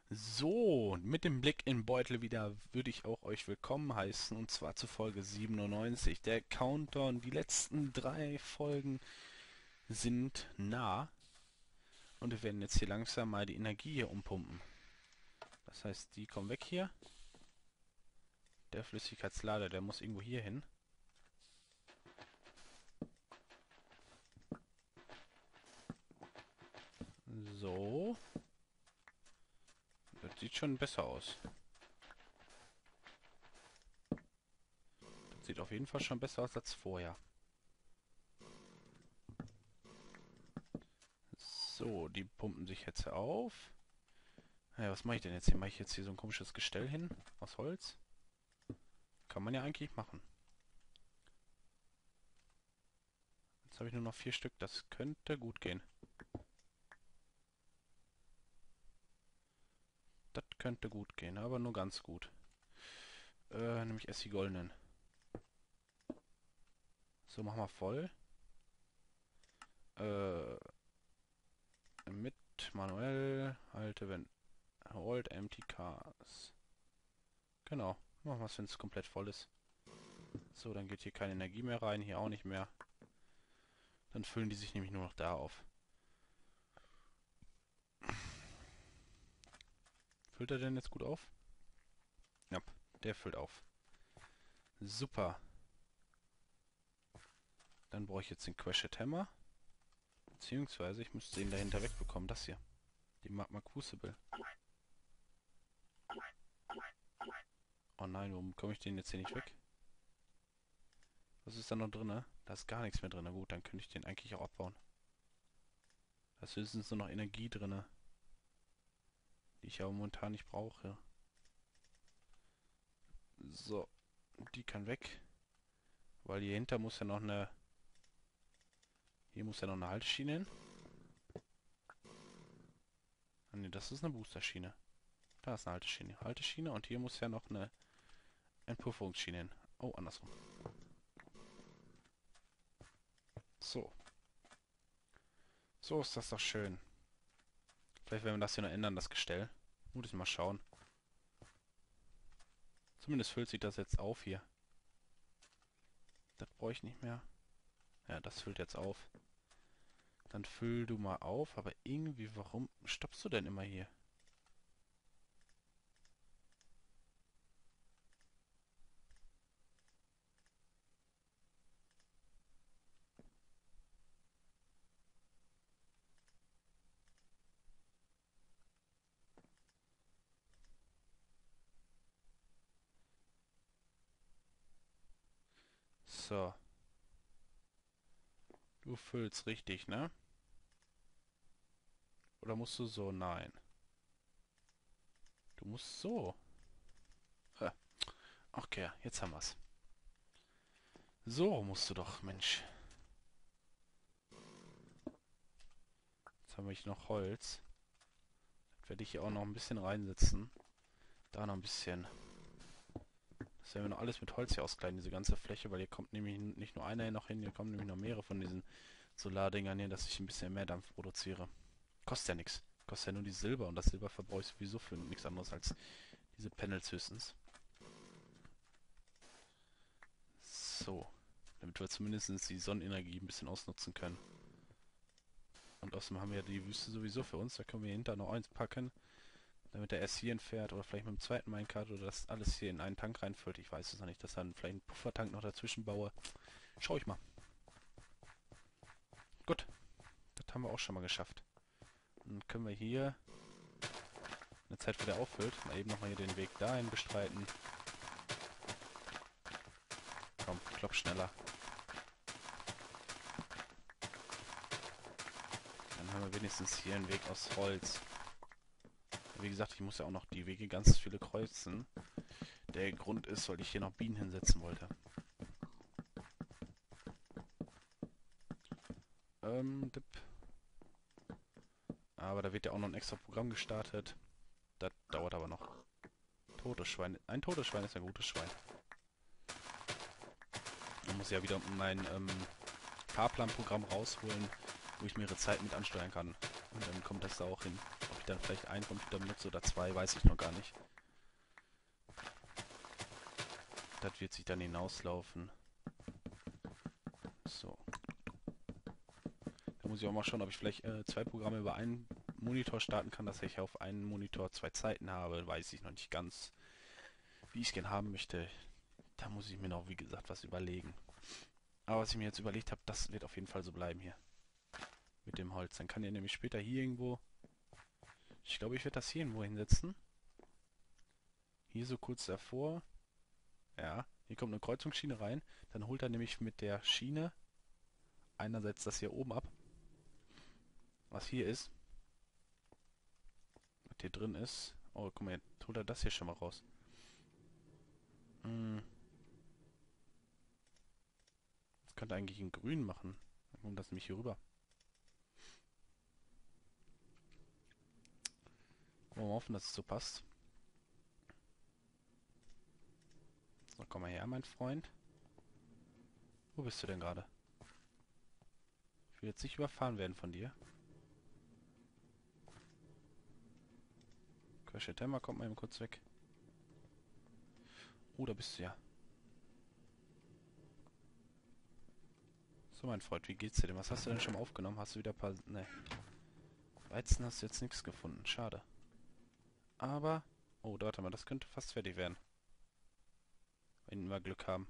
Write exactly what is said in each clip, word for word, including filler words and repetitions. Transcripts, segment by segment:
So, mit dem Blick in den Beutel wieder würde ich auch euch willkommen heißen, und zwar zu Folge siebenundneunzig. Der Countdown, die letzten drei Folgen sind nah und wir werden jetzt hier langsam mal die Energie hier umpumpen. Das heißt, die kommen weg hier. Der Flüssigkeitslader, der muss irgendwo hier hin. So, das sieht schon besser aus. Das sieht auf jeden Fall schon besser aus als vorher. So, die pumpen sich jetzt auf. Ja, was mache ich denn jetzt hier? Mache ich jetzt hier so ein komisches Gestell hin? Aus Holz? Kann man ja eigentlich machen. Jetzt habe ich nur noch vier Stück. Das könnte gut gehen. Das könnte gut gehen, aber nur ganz gut. Äh, nämlich erst die goldenen. So, machen wir voll. Äh, mit manuell. Halte, wenn... Hold empty cars. Genau. Machen wir es, wenn es komplett voll ist. So, dann geht hier keine Energie mehr rein. Hier auch nicht mehr. Dann füllen die sich nämlich nur noch da auf. Füllt er denn jetzt gut auf? Ja, der füllt auf. Super. Dann brauche ich jetzt den Crashed Hammer. Beziehungsweise ich müsste ihn dahinter wegbekommen. Das hier. Die Magma Crucible. Oh nein, warum komme ich den jetzt hier nicht weg? Was ist da noch drin? Da ist gar nichts mehr drin. Gut, dann könnte ich den eigentlich auch abbauen. Da ist höchstens nur noch Energie drin, die ich aber momentan nicht brauche. So, die kann weg. Weil hier hinter muss ja noch eine... Hier muss ja noch eine Halteschiene hin. Ah, ne, das ist eine Boosterschiene. Da ist eine Halteschiene. Halteschiene und hier muss ja noch eine Entpufferungsschiene hin. Oh, andersrum. So. So ist das doch schön. Vielleicht werden wir das hier noch ändern, das Gestell. Muss ich mal schauen. Zumindest füllt sich das jetzt auf hier. Das brauche ich nicht mehr. Ja, das füllt jetzt auf. Dann füll du mal auf, aber irgendwie, warum stoppst du denn immer hier? So. Du füllst richtig, ne? Oder musst du so? Nein. Du musst so. Ha. Okay, jetzt haben wir's. So musst du doch, Mensch. Jetzt habe ich noch Holz. Das werde ich hier auch noch ein bisschen reinsetzen. Da noch ein bisschen. Das werden wir noch alles mit Holz hier auskleiden, diese ganze Fläche, weil hier kommt nämlich nicht nur einer hier noch hin, hier kommen nämlich noch mehrere von diesen Solardingern hier, dass ich ein bisschen mehr Dampf produziere. Kostet ja nichts. Kostet ja nur die Silber und das Silber verbrauche ich sowieso für nichts anderes als diese Panels höchstens. So. Damit wir zumindest die Sonnenenergie ein bisschen ausnutzen können. Und außerdem haben wir ja die Wüste sowieso für uns. Da können wir hinter noch eins packen, damit er erst hierhin fährt oder vielleicht mit dem zweiten Minecart oder das alles hier in einen Tank reinfüllt. Ich weiß es noch nicht, dass dann vielleicht einen Puffertank noch dazwischen baue. Schau ich mal. Gut. Das haben wir auch schon mal geschafft. Dann können wir hier eine Zeit, wo der auffüllt, mal eben nochmal hier den Weg dahin bestreiten. Komm, klopp schneller. Dann haben wir wenigstens hier einen Weg aus Holz. Wie gesagt, ich muss ja auch noch die Wege ganz viele kreuzen. Der Grund ist, weil ich hier noch Bienen hinsetzen wollte. Ähm, dip. Aber da wird ja auch noch ein extra Programm gestartet. Das dauert aber noch. Totes Schwein. Ein totes Schwein ist ein gutes Schwein. Ich muss ja wieder mein ähm, Fahrplanprogramm rausholen, wo ich mehrere Zeit mit ansteuern kann. Und dann kommt das da auch hin, ob ich dann vielleicht einen Computer benutze oder zwei, weiß ich noch gar nicht. Das wird sich dann hinauslaufen. So. Da muss ich auch mal schauen, ob ich vielleicht äh, zwei Programme über einen Monitor starten kann, dass ich auf einen Monitor zwei Zeiten habe. Weiß ich noch nicht ganz, wie ich es gerne haben möchte. Da muss ich mir noch, wie gesagt, was überlegen. Aber was ich mir jetzt überlegt habe, das wird auf jeden Fall so bleiben hier. Mit dem Holz. Dann kann ihr nämlich später hier irgendwo... Ich glaube, ich werde das hier irgendwo hinsetzen. Hier so kurz davor. Ja, hier kommt eine Kreuzungsschiene rein. Dann holt er nämlich mit der Schiene einerseits das hier oben ab. Was hier ist. Was hier drin ist. Oh, guck mal, jetzt holt er das hier schon mal raus. Hm. Das könnte eigentlich in grün machen. Dann kommt das nämlich hier rüber. Wollen wir hoffen, dass es so passt. So, komm mal her, mein Freund. Wo bist du denn gerade? Ich will jetzt nicht überfahren werden von dir. Crash Timer kommt mal eben kurz weg. Oh, da bist du ja. So, mein Freund, wie geht's dir denn? Was hast du denn schon mal aufgenommen? Hast du wieder ein paar... Ne. Weizen hast du jetzt nichts gefunden. Schade. Aber... Oh, warte mal, das könnte fast fertig werden. Wenn wir Glück haben.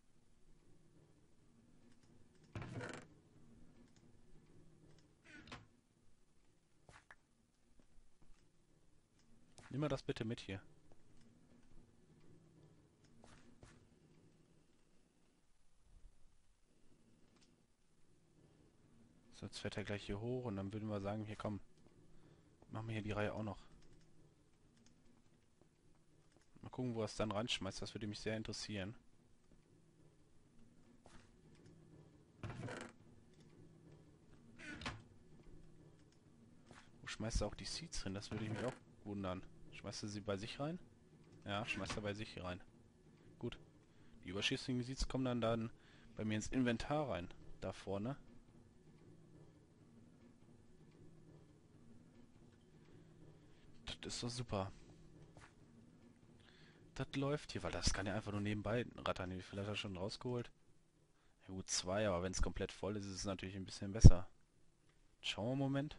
Nimm mal das bitte mit hier. So, jetzt fährt er gleich hier hoch und dann würden wir sagen, hier komm. Machen wir hier die Reihe auch noch. Mal gucken, wo er es dann reinschmeißt. Das würde mich sehr interessieren. Wo schmeißt er auch die Seeds drin? Das würde ich mich auch wundern. Schmeißt er sie bei sich rein? Ja, schmeißt er bei sich hier rein. Gut. Die überschüssigen Seeds kommen dann, dann bei mir ins Inventar rein. Da vorne. Das ist doch super. Das läuft hier, weil das kann ja einfach nur nebenbei rattern. Wie viel hat er schon rausgeholt? Ja gut, zwei, aber wenn es komplett voll ist, ist es natürlich ein bisschen besser. Schauen wir einen Moment.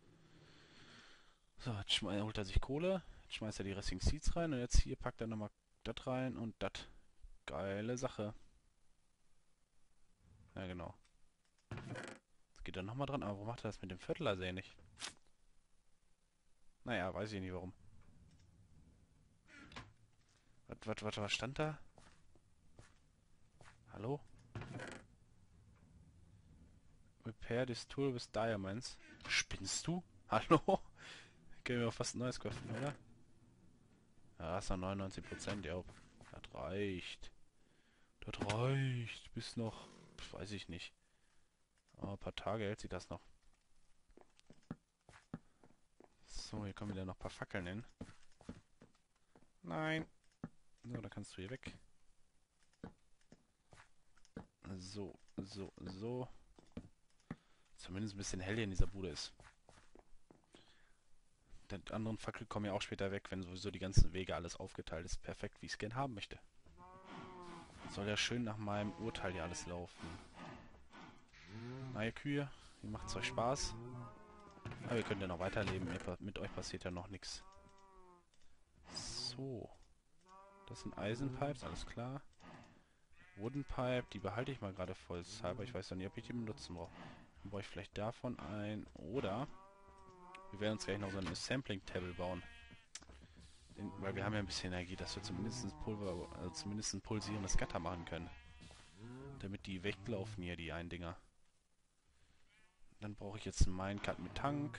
So, jetzt holt er sich Kohle. Jetzt schmeißt er die restlichen Seeds rein. Und jetzt hier packt er nochmal das rein und das. Geile Sache. Ja, genau. Jetzt geht er nochmal dran. Aber warum macht er das mit dem Fertilizer nicht? Naja, weiß ich nicht warum. Was, was, was, was stand da? Hallo? Repair this tool with diamonds. Spinnst du? Hallo? Können wir auch fast ein neues kaufen, oder? Ja, ist noch neunundneunzig Prozent, ja. Das reicht. Das reicht. Bis noch, weiß ich nicht. Aber ein paar Tage hält sich das noch. So, hier kommen wieder noch ein paar Fackeln hin. Nein. So, da kannst du hier weg. So, so, so. Zumindest ein bisschen hell hier in dieser Bude ist. Die anderen Fackel kommen ja auch später weg, wenn sowieso die ganzen Wege alles aufgeteilt ist. Perfekt, wie ich es gern haben möchte. Soll ja schön nach meinem Urteil hier alles laufen. Na, ihr Kühe, wie macht's euch Spaß? Aber ihr könnt ja noch weiterleben, mit euch passiert ja noch nichts. So. Das sind Eisenpipes, alles klar. Wooden Pipe, die behalte ich mal gerade vollshalber. Ich weiß noch nicht, ob ich die benutzen brauche. Dann brauche ich vielleicht davon ein. Oder wir werden uns gleich noch so eine Sampling-Table bauen. Den, weil wir haben ja ein bisschen Energie, dass wir zumindest Pulver, also zumindest ein pulsierendes Gatter machen können. Damit die weglaufen hier, die einen Dinger. Dann brauche ich jetzt einen Minecart mit Tank.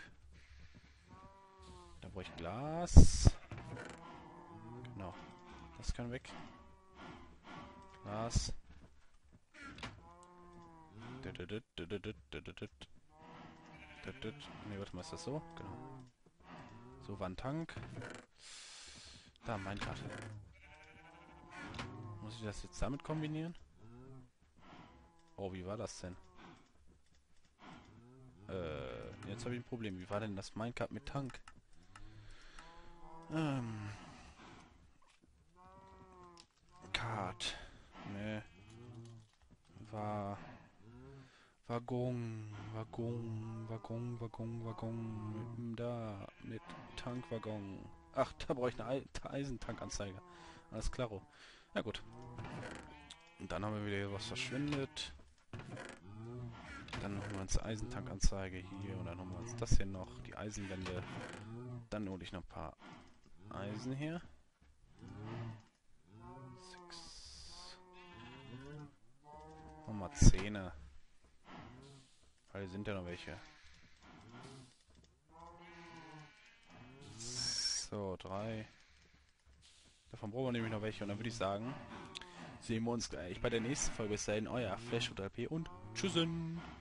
Da brauche ich Glas. Genau. Das kann weg. Glas. Ne, warte mal, ist das so? Genau. So, war ein Tank. Da, Minecart. Muss ich das jetzt damit kombinieren? Oh, wie war das denn? Äh, jetzt habe ich ein Problem. Wie war denn das Minecart mit Tank? Waggon, Waggon, Waggon, Waggon, Waggon. Mit, da, mit Tankwaggon. Ach, da brauche ich eine Ei Eisentankanzeige. Alles klaro. Na gut. Und dann haben wir wieder hier was verschwindet. Dann holen wir uns Eisentankanzeige hier und dann holen wir uns das hier noch, die Eisenwände. Dann hole ich noch ein paar Eisen hier. Sechs. Nochmal Zähne. Weil sind ja noch welche. So, drei. Davon brauchen wir nämlich noch welche und dann würde ich sagen, sehen wir uns gleich bei der nächsten Folge. Bis dahin, euer Flash und L P und tschüssen!